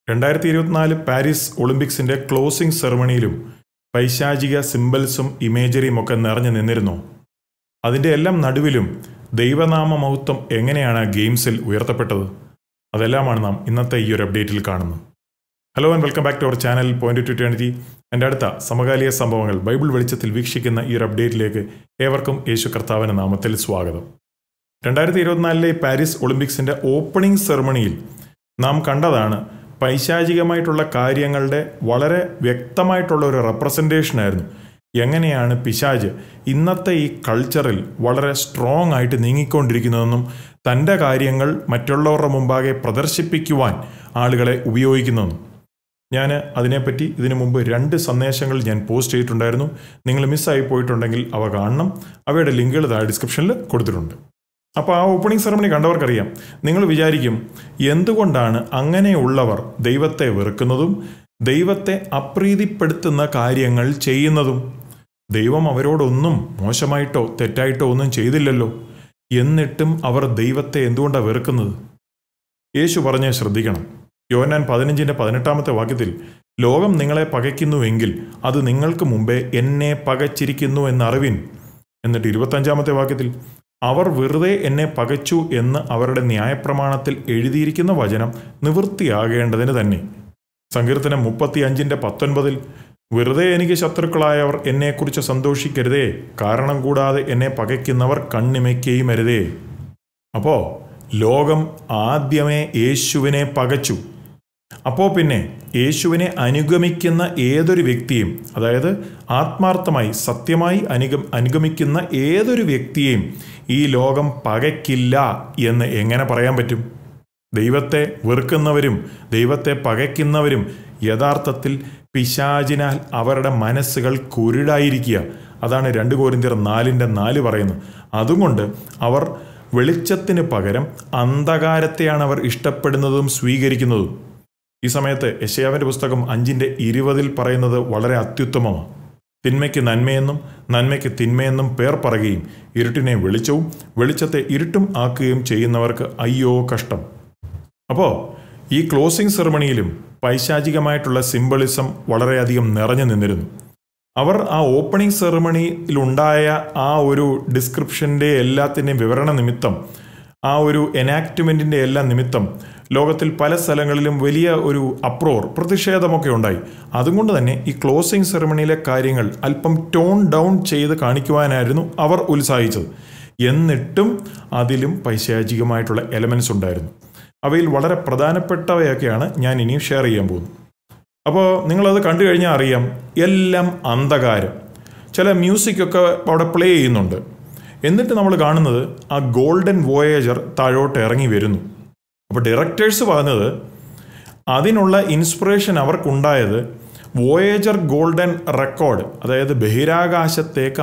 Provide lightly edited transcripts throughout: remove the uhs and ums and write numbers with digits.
2024 Paris ഒളിമ്പിക്സിന്റെ closing സെറമണിയിലും പൈശാചിക സിംബൽസും ഇമേജറിയും ഒക്കെ നിറഞ്ഞു നിന്നിരുന്നു. അതിൻ്റെ എല്ലാം നടുവിലും ദൈവനാമ മഹത്വം എങ്ങനെയാണ് ഗെയിംസിൽ ഉയർത്തപ്പെട്ടത്? അതെല്ലാമാണ് നാം ഇന്നത്തെ ഈ ഒരു അപ്ഡേറ്റിൽ കാണുന്നത്. Hello and welcome back to our channel point to eternity. എൻ്റെ അടുത്ത സമകാലിക സംഭവങ്ങൾ ബൈബിൾ വെളിച്ചത്തിൽ വീക്ഷിക്കുന്ന ഈ ഒരു അപ്ഡേറ്റിലേക്ക് ഏവർക്കും യേശു കർത്താവിൻ്റെ നാമത്തിൽ സ്വാഗതം. 2024 പാരീസ് ഒളിമ്പിക്സിൻ്റെ ഓപ്പണിംഗ് സെറമണിയിൽ നാം കണ്ടതാണ് പൈശാചികമായിട്ടുള്ള കാര്യങ്ങളുടെ വളരെ വ്യക്തമായിട്ടുള്ള ഒരു റെപ്രസെൻറ്റേഷനായിരുന്നു. എങ്ങനെയാണ് പിശാച് ഇന്നത്തെ ഈ കൾച്ചറിൽ വളരെ സ്ട്രോങ് ആയിട്ട് നീങ്ങിക്കൊണ്ടിരിക്കുന്നതെന്നും തൻ്റെ കാര്യങ്ങൾ മറ്റുള്ളവരുടെ മുമ്പാകെ പ്രദർശിപ്പിക്കുവാൻ ആളുകളെ ഉപയോഗിക്കുന്നതെന്നും. ഞാൻ അതിനെപ്പറ്റി ഇതിനു മുമ്പ് 2 സന്ദേശങ്ങൾ ഞാൻ പോസ്റ്റ് ചെയ്തിട്ടുണ്ടായിരുന്നു. നിങ്ങൾ മിസ്സായി പോയിട്ടുണ്ടെങ്കിൽ അവ കാണണം. അവയുടെ ലിങ്കുകൾ താഴെ ഡിസ്ക്രിപ്ഷനിൽ കൊടുത്തിട്ടുണ്ട്. അപ്പോൾ ആ ഓപ്പണിംഗ് സെറമണി കണ്ടവർക്കറിയാം. നിങ്ങൾ വിചാരിക്കും, എന്തുകൊണ്ടാണ് അങ്ങനെയുള്ളവർ ദൈവത്തെ വെറുക്കുന്നതും ദൈവത്തെ അപ്രീതിപ്പെടുത്തുന്ന കാര്യങ്ങൾ ചെയ്യുന്നതും? ദൈവം അവരോടൊന്നും മോശമായിട്ടോ തെറ്റായിട്ടോ ഒന്നും ചെയ്തില്ലല്ലോ, എന്നിട്ടും അവർ ദൈവത്തെ എന്തുകൊണ്ടാണ് വെറുക്കുന്നത്? യേശു പറഞ്ഞ് ശ്രദ്ധിക്കണം. യോഹന്നാൻ 15:18 വാക്യത്തിൽ, ലോകം നിങ്ങളെ പകയ്ക്കുന്നുവെങ്കിൽ അത് നിങ്ങൾക്ക് മുമ്പേ എന്നെ പകച്ചിരിക്കുന്നു എന്നറിവിൻ. എന്നിട്ട് 25 വാക്യത്തിൽ, അവർ വെറുതെ എന്നെ പകച്ചു എന്ന് അവരുടെ ന്യായപ്രമാണത്തിൽ എഴുതിയിരിക്കുന്ന വചനം നിവൃത്തിയാകേണ്ടതിന് തന്നെ. സങ്കീർത്തനം 35:19, വെറുതെ എനിക്ക് ശത്രുക്കളായവർ എന്നെക്കുറിച്ച് സന്തോഷിക്കരുതേ, കാരണം കൂടാതെ എന്നെ പകയ്ക്കുന്നവർ കണ്ണിമയ്ക്കുകയും അരുതേ. അപ്പോൾ ലോകം ആദ്യമേ യേശുവിനെ പകച്ചു. അപ്പോൾ പിന്നെ യേശുവിനെ അനുഗമിക്കുന്ന ഏതൊരു വ്യക്തിയും, അതായത് ആത്മാർത്ഥമായി സത്യമായി അനുഗമിക്കുന്ന ഏതൊരു വ്യക്തിയെയും ഈ ലോകം പകയ്ക്കില്ല എന്ന് എങ്ങനെ പറയാൻ പറ്റും? ദൈവത്തെ വെറുക്കുന്നവരും ദൈവത്തെ പകയ്ക്കുന്നവരും യഥാർത്ഥത്തിൽ പിശാചിനാൽ അവരുടെ മനസ്സുകൾ കുരുടായിരിക്കുക. അതാണ് 2 കൊരിന്ത്യർ 4:4 പറയുന്നത്. അതുകൊണ്ട് അവർ വെളിച്ചത്തിന് പകരം അന്ധകാരത്തെയാണ് അവർ ഇഷ്ടപ്പെടുന്നതും സ്വീകരിക്കുന്നതും. ഈ സമയത്ത് യെശയ്യാവിൻ്റെ പുസ്തകം 5:20 പറയുന്നത് വളരെ അത്യുത്തമമാണ്. തിന്മയ്ക്ക് നന്മയെന്നും നന്മയ്ക്ക് തിന്മയെന്നും പേർ പറയുകയും ഇരുട്ടിനെ വെളിച്ചവും വെളിച്ചത്തെ ഇരുട്ടും ആക്കുകയും ചെയ്യുന്നവർക്ക് അയ്യോ കഷ്ടം. അപ്പോൾ ഈ ക്ലോസിംഗ് സെറമണിയിലും പൈശാചികമായിട്ടുള്ള സിംബളിസം വളരെയധികം നിറഞ്ഞു നിന്നിരുന്നു. അവർ ആ ഓപ്പണിംഗ് സെറമണിയിലുണ്ടായ ആ ഒരു ഡിസ്ക്രിപ്ഷൻ്റെ എല്ലാത്തിൻ്റെയും വിവരണ നിമിത്തം, ആ ഒരു എനാക്ട്മെൻറ്റിൻ്റെ എല്ലാ നിമിത്തം ലോകത്തിൽ പല സ്ഥലങ്ങളിലും വലിയ ഒരു പ്രതിഷേധമൊക്കെ ഉണ്ടായി. അതുകൊണ്ട് തന്നെ ഈ ക്ലോസിംഗ് സെറമണിയിലെ കാര്യങ്ങൾ അല്പം ടോൺ ഡൗൺ ചെയ്ത് കാണിക്കുവാനായിരുന്നു അവർ ഉത്സാഹിച്ചത്. എന്നിട്ടും അതിലും പൈശാചികമായിട്ടുള്ള എലമെൻറ്റ്സ് ഉണ്ടായിരുന്നു. അവയിൽ വളരെ പ്രധാനപ്പെട്ടവയൊക്കെയാണ് ഞാൻ ഇനിയും ഷെയർ ചെയ്യാൻ പോകുന്നത്. അപ്പോൾ നിങ്ങളത് കണ്ടു കഴിഞ്ഞാൽ അറിയാം, എല്ലാം അന്ധകാരം. ചില മ്യൂസിക്കൊക്കെ അവിടെ പ്ലേ ചെയ്യുന്നുണ്ട്. എന്നിട്ട് നമ്മൾ കാണുന്നത് ആ ഗോൾഡൻ വോയേജർ താഴോട്ട് ഇറങ്ങി വരുന്നു. അപ്പോൾ ഡയറക്ടേഴ്സ് പറഞ്ഞത് അതിനുള്ള ഇൻസ്പിറേഷൻ അവർക്കുണ്ടായത് വോയേജർ ഗോൾഡൻ റെക്കോർഡ്, അതായത് ബഹിരാകാശത്തേക്ക്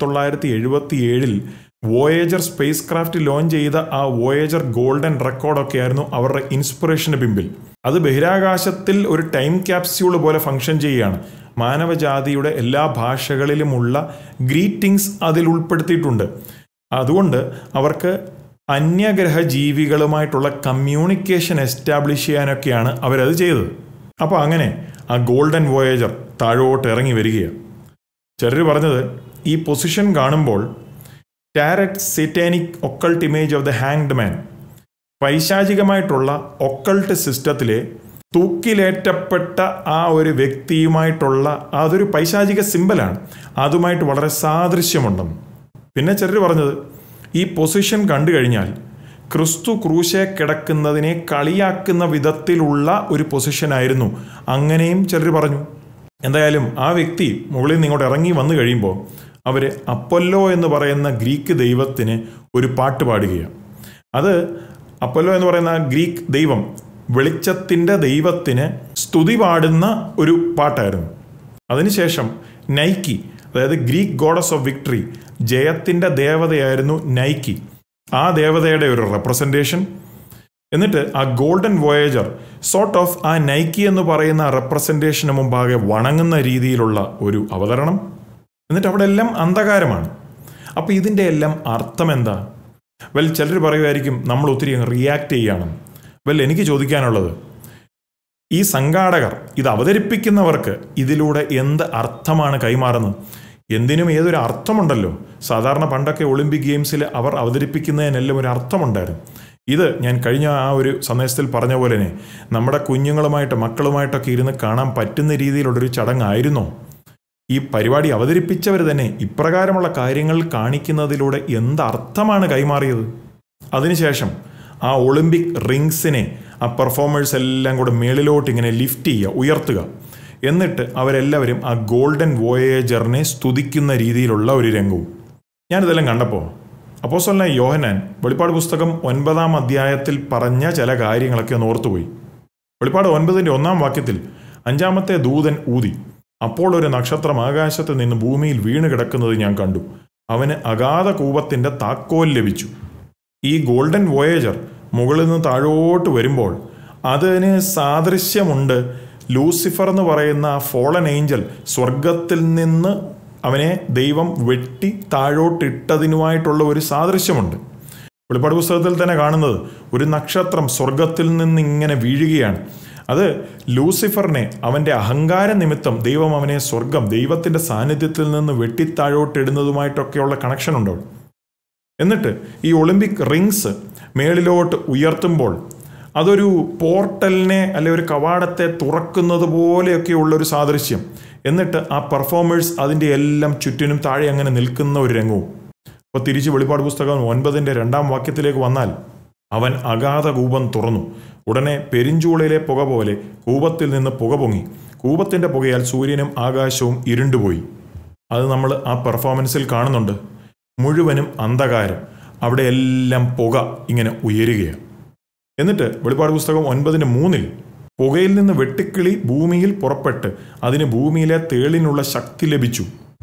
1977 വോയേജർ സ്പേസ് ക്രാഫ്റ്റ് ലോഞ്ച് ചെയ്ത ആ വോയേജർ ഗോൾഡൻ റെക്കോർഡൊക്കെ ആയിരുന്നു അവരുടെ ഇൻസ്പിറേഷന് പിമ്പിൽ. അത് ബഹിരാകാശത്തിൽ ഒരു ടൈം ക്യാപ്സ്യൂൾ പോലെ ഫങ്ഷൻ ചെയ്യുകയാണ്. മാനവജാതിയുടെ എല്ലാ ഭാഷകളിലുമുള്ള ഗ്രീറ്റിംഗ്സ് അതിൽ ഉൾപ്പെടുത്തിയിട്ടുണ്ട്. അതുകൊണ്ട് അവർക്ക് അന്യഗ്രഹ ജീവികളുമായിട്ടുള്ള കമ്മ്യൂണിക്കേഷൻ എസ്റ്റാബ്ലിഷ് ചെയ്യാനൊക്കെയാണ് അവരത് ചെയ്തത്. അപ്പോൾ അങ്ങനെ ആ ഗോൾഡൻ വോയേജർ താഴോട്ട് ഇറങ്ങി വരികയാണ്. ചിലർ പറഞ്ഞത് ഈ പൊസിഷൻ കാണുമ്പോൾ tarot satanic occult image of the hanged man, പൈശാചികമായിട്ടുള്ള ഒക്കൾട്ട് സിസ്റ്റത്തിലെ തൂക്കിലേറ്റപ്പെട്ട ആ ഒരു വ്യക്തിയുമായിട്ടുള്ള അതൊരു പൈശാചിക സിമ്പലാണ്, അതുമായിട്ട് വളരെ സാദൃശ്യമുണ്ടെന്ന്. പിന്നെ ചിലർ പറഞ്ഞത് ഈ പൊസിഷൻ കണ്ടു കഴിഞ്ഞാൽ ക്രിസ്തു ക്രൂശെ കിടക്കുന്നതിനെ കളിയാക്കുന്ന വിധത്തിലുള്ള ഒരു പൊസിഷനായിരുന്നു. അങ്ങനെയും ചിലർ പറഞ്ഞു. എന്തായാലും ആ വ്യക്തി മുകളിൽ നിന്ന് ഇങ്ങോട്ട് ഇറങ്ങി വന്നു കഴിയുമ്പോൾ അവർ അപ്പൊല്ലോ എന്ന് പറയുന്ന ഗ്രീക്ക് ദൈവത്തിന് ഒരു പാട്ട് പാടുകയാണ്. അത് അപ്പൊല്ലോ എന്ന് പറയുന്ന ഗ്രീക്ക് ദൈവം, വെളിച്ചത്തിൻ്റെ ദൈവത്തിന് സ്തുതി പാടുന്ന ഒരു പാട്ടായിരുന്നു. അതിനുശേഷം നൈക്കി, അതായത് ഗ്രീക്ക് ഗോഡസ് ഓഫ് വിക്ടറി, ജയത്തിൻ്റെ ദേവതയായിരുന്നു നൈക്കി, ആ ദേവതയുടെ ഒരു റെപ്രസെൻറ്റേഷൻ. എന്നിട്ട് ആ ഗോൾഡൻ വോയേജർ സോർട്ട് ഓഫ് ആ നൈക്കി എന്ന് പറയുന്ന റെപ്രസെൻറ്റേഷന് മുമ്പാകെ വണങ്ങുന്ന രീതിയിലുള്ള ഒരു അവതരണം. എന്നിട്ട് അവിടെ എല്ലാം അന്ധകാരമാണ്. അപ്പോൾ ഇതിൻ്റെ എല്ലാം അർത്ഥം എന്താ? ചിലർ പറയുമായിരിക്കും നമ്മൾ ഒത്തിരി റിയാക്ട് ചെയ്യുകയാണ്. എനിക്ക് ചോദിക്കാനുള്ളത്, ഈ സംഘാടകർ ഇത് അവതരിപ്പിക്കുന്നവർക്ക് ഇതിലൂടെ എന്ത് അർത്ഥമാണ് കൈമാറുന്നത്? എന്തിനും ഏതൊരു അർത്ഥമുണ്ടല്ലോ. സാധാരണ പണ്ടൊക്കെ ഒളിമ്പിക് ഗെയിംസിൽ അവർ അവതരിപ്പിക്കുന്നതിനെല്ലാം ഒരു അർത്ഥമുണ്ടായിരുന്നു. ഇത് ഞാൻ കഴിഞ്ഞ ആ ഒരു സന്ദേശത്തിൽ പറഞ്ഞ പോലെ തന്നെ നമ്മുടെ കുഞ്ഞുങ്ങളുമായിട്ട് മക്കളുമായിട്ടൊക്കെ ഇരുന്ന് കാണാൻ പറ്റുന്ന രീതിയിലുള്ളൊരു ചടങ്ങായിരുന്നോ? ഈ പരിപാടി അവതരിപ്പിച്ചവർ തന്നെ ഇപ്രകാരമുള്ള കാര്യങ്ങൾ കാണിക്കുന്നതിലൂടെ എന്തർത്ഥമാണ് കൈമാറിയത്? അതിനുശേഷം ആ ഒളിമ്പിക് റിങ്സിനെ ആ പെർഫോമേഴ്സ് എല്ലാം കൂടെ മേളിലോട്ട് ഇങ്ങനെ ലിഫ്റ്റ് ചെയ്യുക, ഉയർത്തുക. എന്നിട്ട് അവരെല്ലാവരും ആ ഗോൾഡൻ വോയേജറിനെ സ്തുതിക്കുന്ന രീതിയിലുള്ള ഒരു രംഗവും. ഞാനിതെല്ലാം കണ്ടപ്പോൾ അപ്പോസ്തലനായ യോഹന്നാൻ വെളിപ്പാട് പുസ്തകം 9-ാം അധ്യായത്തിൽ പറഞ്ഞ ചില കാര്യങ്ങളൊക്കെ ഒന്ന് ഓർത്തുപോയി. വെളിപ്പാട് 9-ന്റെ 1-ാം വാക്യത്തിൽ 5-ാമത്തെ ദൂതൻ ഊതി, അപ്പോൾ ഒരു നക്ഷത്രം ആകാശത്ത് നിന്ന് ഭൂമിയിൽ വീണ് കിടക്കുന്നത് ഞാൻ കണ്ടു. അവന് അഗാധ കൂപത്തിൻ്റെ താക്കോൽ ലഭിച്ചു. ഈ ഗോൾഡൻ വോയേജർ മുകളിൽ നിന്ന് താഴോട്ട് വരുമ്പോൾ അതിന് സാദൃശ്യമുണ്ട്. ലൂസിഫർ എന്ന് പറയുന്ന ആ ഫോളൻ ഏഞ്ചൽ സ്വർഗത്തിൽ നിന്ന് അവനെ ദൈവം വെട്ടി താഴോട്ടിട്ടതിനുമായിട്ടുള്ള ഒരു സാദൃശ്യമുണ്ട്. വെളിപ്പാട് പുസ്തകത്തിൽ തന്നെ കാണുന്നത് ഒരു നക്ഷത്രം സ്വർഗത്തിൽ നിന്ന് ഇങ്ങനെ വീഴുകയാണ്. അത് ലൂസിഫറിനെ അവൻ്റെ അഹങ്കാര നിമിത്തം ദൈവം അവനെ ദൈവത്തിൻ്റെ സാന്നിധ്യത്തിൽ നിന്ന് വെട്ടിത്താഴോട്ടിടുന്നതുമായിട്ടൊക്കെയുള്ള കണക്ഷൻ ഉണ്ടോ? എന്നിട്ട് ഈ ഒളിമ്പിക് റിങ്സ് മേളിലോട്ട് ഉയർത്തുമ്പോൾ അതൊരു പോർട്ടലിനെ അല്ലെ ഒരു കവാടത്തെ തുറക്കുന്നത് പോലെയൊക്കെയുള്ളൊരു സാദൃശ്യം. എന്നിട്ട് ആ പെർഫോമേഴ്സ് അതിൻ്റെ എല്ലാം ചുറ്റിനും താഴെ അങ്ങനെ നിൽക്കുന്ന ഒരു രംഗവും. അപ്പോൾ തിരിച്ച് വെളിപ്പാട് പുസ്തകം 9-ന്റെ 2-ാം വാക്യത്തിലേക്ക് വന്നാൽ, അവൻ അഗാധ കൂപം തുറന്നു. ഉടനെ പെരിഞ്ചൂളയിലെ പുക പോലെ കൂപത്തിൽ നിന്ന് പുക പൊങ്ങി. കൂപത്തിൻ്റെ പുകയാൽ സൂര്യനും ആകാശവും ഇരുണ്ടുപോയി. അത് നമ്മൾ ആ പെർഫോമൻസിൽ കാണുന്നുണ്ട്. മുഴുവനും അന്ധകാരം, അവിടെ എല്ലാം പുക ഇങ്ങനെ ഉയരുകയാണ്. എന്നിട്ട് വെളിപ്പാട് പുസ്തകം 9-3 പുകയിൽ നിന്ന് വെട്ടുക്കിളി ഭൂമിയിൽ പുറപ്പെട്ട് അതിന് ഭൂമിയിലെ തേളിനുള്ള ശക്തി ലഭിച്ചു.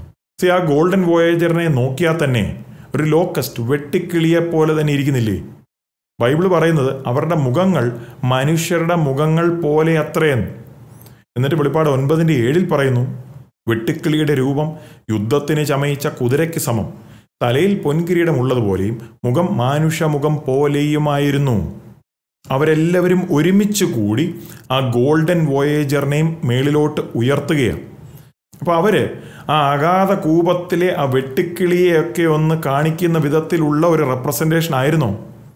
ആ ഗോൾഡൻ വോയേജറിനെ നോക്കിയാൽ തന്നെ ഒരു ലോക്കസ്റ്റ് വെട്ടിക്കിളിയെ പോലെ തന്നെ ഇരിക്കുന്നില്ലേ? ബൈബിൾ പറയുന്നത് അവരുടെ മുഖങ്ങൾ മനുഷ്യരുടെ മുഖങ്ങൾ പോലെ അത്രയെന്ന്. എന്നിട്ട് വെളിപ്പാട് 9-7 പറയുന്നു, വെട്ടുക്കിളിയുടെ രൂപം യുദ്ധത്തിന് ചമയിച്ച കുതിരയ്ക്ക് സമം, തലയിൽ പൊൻകിരീടം ഉള്ളതുപോലെയും മുഖം മാനുഷമുഖം പോലെയുമായിരുന്നു. അവരെല്ലാവരും ഒരുമിച്ച് കൂടി ആ ഗോൾഡൻ വോയേജറിനെയും മേളിലോട്ട് ഉയർത്തുകയാണ്. അപ്പോൾ അവർ ആ അഗാധ കൂപത്തിലെ ആ വെട്ടുക്കിളിയെയൊക്കെ ഒന്ന് കാണിക്കുന്ന വിധത്തിലുള്ള ഒരു റെപ്രസെൻറ്റേഷൻ ആയിരുന്നോ?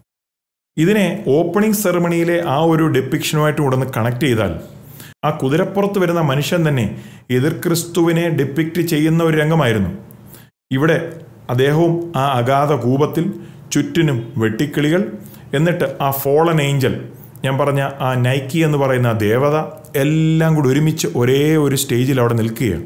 ഇതിനെ ഓപ്പണിംഗ് സെറമണിയിലെ ആ ഒരു ഡെപ്പിക്ഷനുമായിട്ട് കൂടെ ഒന്ന് കണക്ട് ചെയ്താൽ ആ കുതിരപ്പുറത്ത് വരുന്ന മനുഷ്യൻ തന്നെ എതിർ ക്രിസ്തുവിനെ ഡെപ്പിക്റ്റ് ചെയ്യുന്ന ഒരു രംഗമായിരുന്നു. ഇവിടെ അദ്ദേഹവും ആ അഗാധ കൂപത്തിൽ, ചുറ്റിനും വെട്ടിക്കിളികൾ, എന്നിട്ട് ആ ഫോളൻ ഏഞ്ചൽ, ഞാൻ പറഞ്ഞ ആ നൈക്കി എന്ന് പറയുന്ന ആ ദേവത, എല്ലാം കൂടി ഒരുമിച്ച് ഒരേ ഒരു സ്റ്റേജിൽ അവിടെ നിൽക്കുകയാണ്.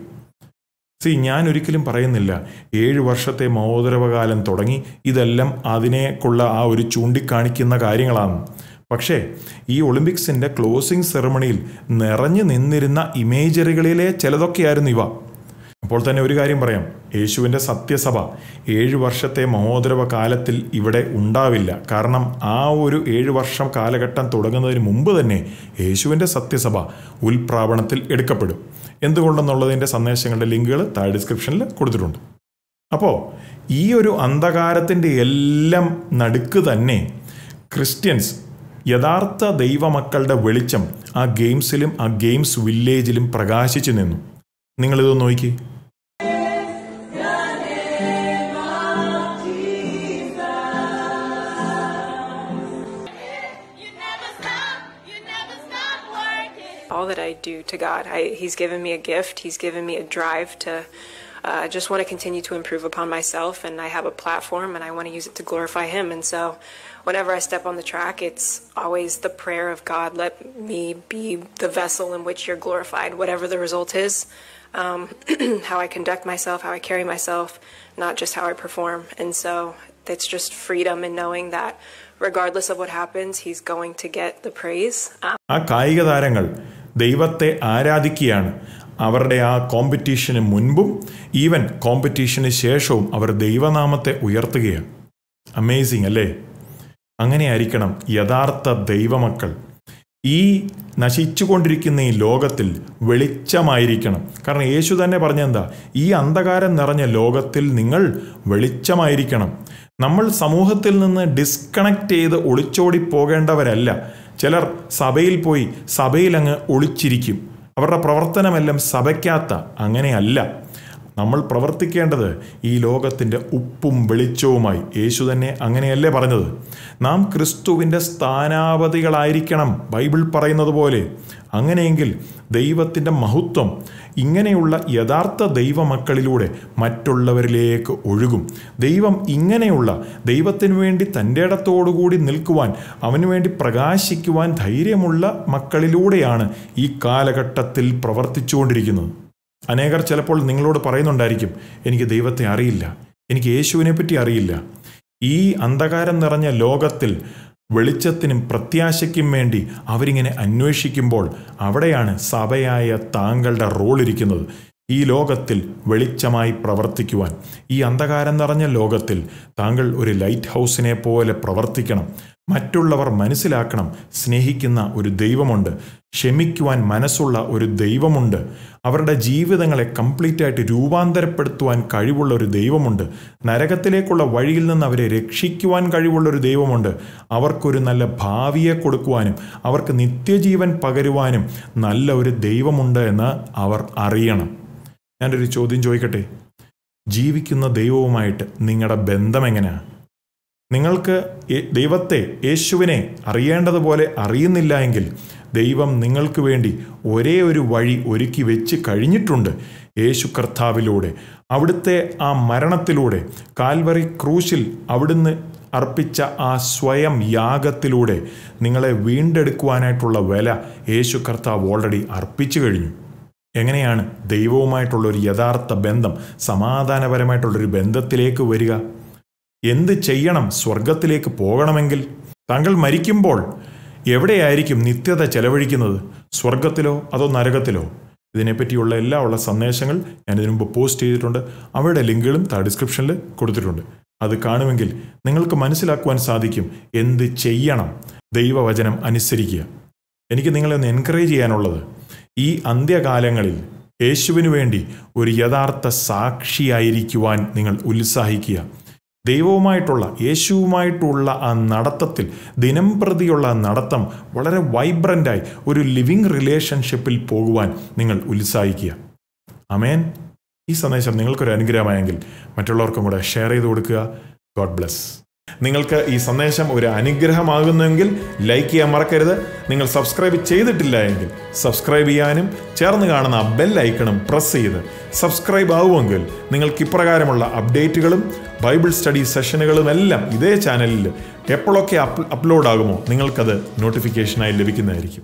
ഞാൻ ഒരിക്കലും പറയുന്നില്ല 7 വർഷത്തെ മഹോദരവകാലം തുടങ്ങി ഇതെല്ലാം അതിനേക്കുള്ള ആ ഒരു ചൂണ്ടിക്കാണിക്കുന്ന കാര്യങ്ങളാണ്. പക്ഷേ ഈ ഒളിമ്പിക്സിൻ്റെ ക്ലോസിംഗ് സെറമണിയിൽ നിറഞ്ഞു നിന്നിരുന്ന ഇമേജറികളിലെ ചിലതൊക്കെയായിരുന്നു ഇവ. അപ്പോൾ തന്നെ ഒരു കാര്യം പറയാം, യേശുവിൻ്റെ സത്യസഭ 7 വർഷത്തെ മഹോദരവ കാലത്തിൽ ഇവിടെ ഉണ്ടാവില്ല. കാരണം ആ ഒരു 7 വർഷം കാലഘട്ടം തുടങ്ങുന്നതിന് മുമ്പ് തന്നെ യേശുവിൻ്റെ സത്യസഭ ഉൽപ്രാപണത്തിൽ എടുക്കപ്പെടും. എന്തുകൊണ്ടെന്നുള്ളതിൻ്റെ സന്ദേശങ്ങളുടെ ലിങ്കുകൾ താഴെ ഡിസ്ക്രിപ്ഷനിൽ കൊടുത്തിട്ടുണ്ട്. അപ്പോൾ ഈ ഒരു അന്ധകാരത്തിൻ്റെ എല്ലാം നടുക്ക് തന്നെ ക്രിസ്ത്യൻസ്, യഥാർത്ഥ ദൈവമക്കളുടെ വെളിച്ചം ആ ഗെയിംസിലും ആ ഗെയിംസ് വില്ലേജിലും പ്രകാശിച്ചു നിന്നു. നിങ്ങളിത് നോക്കി. All that I do to God, He's given me a gift. He's given me a drive to just want to continue to improve upon myself, and I have a platform and I want to use it to glorify Him. And so whenever I step on the track, it's always the prayer of God, let me be the vessel in which you're glorified, whatever the result is. How I conduct myself, how I carry myself, not just how I perform. And so it's just freedom in knowing that regardless of what happens, He's going to get the praise. ആ കായിക താരങ്ങൾ ദൈവത്തെ ആരാധിക്കുകയാണ്. അവരുടെ ആ കോമ്പറ്റീഷന് മുൻപും even കോമ്പറ്റീഷന് ശേഷവും അവർ ദൈവനാമത്തെ ഉയർത്തുകയാണ്. Amazing അല്ലേ? അങ്ങനെയായിരിക്കണം യഥാർത്ഥ ദൈവമക്കൾ. ഈ നശിച്ചുകൊണ്ടിരിക്കുന്ന ഈ ലോകത്തിൽ വെളിച്ചമായിരിക്കണം. കാരണം യേശു തന്നെ പറഞ്ഞെന്താ, ഈ അന്ധകാരം നിറഞ്ഞ ലോകത്തിൽ നിങ്ങൾ വെളിച്ചമായിരിക്കണം. നമ്മൾ സമൂഹത്തിൽ നിന്ന് ഡിസ്കണക്ട് ചെയ്ത് ഒളിച്ചോടി പോകേണ്ടവരല്ല. ചിലർ സഭയിൽ പോയി സഭയിലങ്ങ് ഒളിച്ചിരിക്കും. അവരുടെ പ്രവർത്തനമെല്ലാം സഭയ്ക്കകത്ത. അങ്ങനെയല്ല. നമ്മൾ പ്രവർത്തിക്കേണ്ടത് ഈ ലോകത്തിൻ്റെ ഉപ്പും വെളിച്ചവുമായി. യേശു തന്നെ അങ്ങനെയല്ലേ പറഞ്ഞത്? നാം ക്രിസ്തുവിൻ്റെ സ്ഥാനാപതികളായിരിക്കണം, ബൈബിൾ പറയുന്നത് പോലെ. അങ്ങനെയെങ്കിൽ ദൈവത്തിൻ്റെ മഹത്വം ഇങ്ങനെയുള്ള യഥാർത്ഥ ദൈവമക്കളിലൂടെ മറ്റുള്ളവരിലേക്ക് ഒഴുകും. ദൈവം ഇങ്ങനെയുള്ള ദൈവത്തിനു വേണ്ടി തൻ്റെ ഇടത്തോടുകൂടി നിൽക്കുവാൻ, അവന് വേണ്ടി പ്രകാശിക്കുവാൻ ധൈര്യമുള്ള മക്കളിലൂടെയാണ് ഈ കാലഘട്ടത്തിൽ പ്രവർത്തിച്ചുകൊണ്ടിരിക്കുന്നത്. അനേകർ ചിലപ്പോൾ നിങ്ങളോട് പറയുന്നുണ്ടായിരിക്കും, എനിക്ക് ദൈവത്തെ അറിയില്ല, എനിക്ക് യേശുവിനെ പറ്റി അറിയില്ല. ഈ അന്ധകാരം നിറഞ്ഞ ലോകത്തിൽ വെളിച്ചത്തിനും പ്രത്യാശയ്ക്കും വേണ്ടി അവരിങ്ങനെ അന്വേഷിക്കുമ്പോൾ അവിടെയാണ് സഭയായ താങ്കളുടെ റോളിരിക്കുന്നത്. ഈ ലോകത്തിൽ വെളിച്ചമായി പ്രവർത്തിക്കുവാൻ, ഈ അന്ധകാരം നിറഞ്ഞ ലോകത്തിൽ താങ്കൾ ഒരു ലൈറ്റ് ഹൗസിനെ പോലെ പ്രവർത്തിക്കണം. മറ്റുള്ളവർ മനസ്സിലാക്കണം, സ്നേഹിക്കുന്ന ഒരു ദൈവമുണ്ട്, ക്ഷമിക്കുവാൻ മനസ്സുള്ള ഒരു ദൈവമുണ്ട്, അവരുടെ ജീവിതങ്ങളെ കംപ്ലീറ്റായിട്ട് രൂപാന്തരപ്പെടുത്തുവാൻ കഴിവുള്ള ഒരു ദൈവമുണ്ട്, നരകത്തിലേക്കുള്ള വഴിയിൽ നിന്ന് അവരെ രക്ഷിക്കുവാൻ കഴിവുള്ളൊരു ദൈവമുണ്ട്, അവർക്കൊരു നല്ല ഭാവിയെ കൊടുക്കുവാനും അവർക്ക് നിത്യജീവൻ പകരുവാനും നല്ല ഒരു ദൈവമുണ്ട് എന്ന് അവർ അറിയണം. ഞാനൊരു ചോദ്യം ചോദിക്കട്ടെ, ജീവിക്കുന്ന ദൈവവുമായിട്ട് നിങ്ങളുടെ ബന്ധം എങ്ങനെയാണ്? നിങ്ങൾക്ക് ദൈവത്തെ, യേശുവിനെ അറിയേണ്ടതുപോലെ അറിയുന്നില്ല എങ്കിൽ ദൈവം നിങ്ങൾക്ക് വേണ്ടി ഒരേ ഒരു വഴി ഒരുക്കി വെച്ച് കഴിഞ്ഞിട്ടുണ്ട്. യേശു കർത്താവിലൂടെ, അവിടുത്തെ ആ മരണത്തിലൂടെ, കാൽവറി ക്രൂശിൽ അവിടുന്ന് അർപ്പിച്ച ആ സ്വയം യാഗത്തിലൂടെ നിങ്ങളെ വീണ്ടെടുക്കുവാനായിട്ടുള്ള വില യേശു കർത്താവ് ഓൾറെഡി അർപ്പിച്ചു കഴിഞ്ഞു. എങ്ങനെയാണ് ദൈവവുമായിട്ടുള്ളൊരു യഥാർത്ഥ ബന്ധം, സമാധാനപരമായിട്ടുള്ളൊരു ബന്ധത്തിലേക്ക് വരിക? എന്ത് ചെയ്യണം സ്വർഗത്തിലേക്ക് പോകണമെങ്കിൽ? താങ്കൾ മരിക്കുമ്പോൾ എവിടെയായിരിക്കും നിത്യത ചെലവഴിക്കുന്നത്? സ്വർഗത്തിലോ അതോ നരകത്തിലോ? ഇതിനെപ്പറ്റിയുള്ള എല്ലാ സന്ദേശങ്ങൾ ഞാൻ ഇതിനു മുമ്പ് പോസ്റ്റ് ചെയ്തിട്ടുണ്ട്. അവയുടെ ലിങ്കുകളും ഡിസ്ക്രിപ്ഷനിൽ കൊടുത്തിട്ടുണ്ട്. അത് കാണുമെങ്കിൽ നിങ്ങൾക്ക് മനസ്സിലാക്കുവാൻ സാധിക്കും എന്ത് ചെയ്യണം. ദൈവവചനം അനുസരിക്കുക. എനിക്ക് നിങ്ങളെ ഒന്ന് എൻകറേജ് ചെയ്യാനുള്ളത്, ഈ അന്ത്യകാലങ്ങളിൽ യേശുവിനു വേണ്ടി ഒരു യഥാർത്ഥ സാക്ഷിയായിരിക്കുവാൻ നിങ്ങൾ ഉത്സാഹിക്കുക. ദൈവവുമായിട്ടുള്ള, യേശുവുമായിട്ടുള്ള ആ നടത്തത്തിൽ, ദിനം പ്രതിയുള്ള നടത്തം വളരെ വൈബ്രൻ്റായി ഒരു ലിവിങ് റിലേഷൻഷിപ്പിൽ പോകുവാൻ നിങ്ങൾ ഉത്സാഹിക്കുക. ആമേൻ. ഈ സന്ദേശം നിങ്ങൾക്കൊരു അനുഗ്രഹമായെങ്കിൽ മറ്റുള്ളവർക്കും കൂടെ ഷെയർ ചെയ്ത് കൊടുക്കുക. God bless. നിങ്ങൾക്ക് ഈ സന്ദേശം ഒരു അനുഗ്രഹമാകുന്നെങ്കിൽ ലൈക്ക് ചെയ്യാൻ മറക്കരുത്. നിങ്ങൾ സബ്സ്ക്രൈബ് ചെയ്തിട്ടില്ല എങ്കിൽ സബ്സ്ക്രൈബ് ചെയ്യാനും ചേർന്ന് കാണുന്ന ബെൽ ഐക്കണും പ്രസ് ചെയ്ത് സബ്സ്ക്രൈബ് ആവുമെങ്കിൽ നിങ്ങൾക്ക് ഇപ്രകാരമുള്ള അപ്ഡേറ്റുകളും ബൈബിൾ സ്റ്റഡി സെഷനുകളും എല്ലാം ഇതേ ചാനലിൽ എപ്പോഴൊക്കെ അപ്ലോഡ് ആകുമോ നിങ്ങൾക്കത് നോട്ടിഫിക്കേഷനായി ലഭിക്കുന്നതായിരിക്കും.